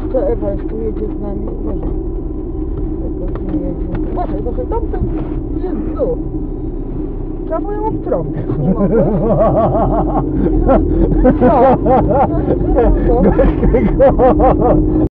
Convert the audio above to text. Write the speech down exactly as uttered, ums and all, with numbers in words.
Co, Ewa jeszcze jedzie z nami? Uważaj. Jakoś nie jedzie. Uważaj, uważaj, tam ten Jezu. Trzeba było ją obtrąbić, nie mogłeś? No, no, no, no, no.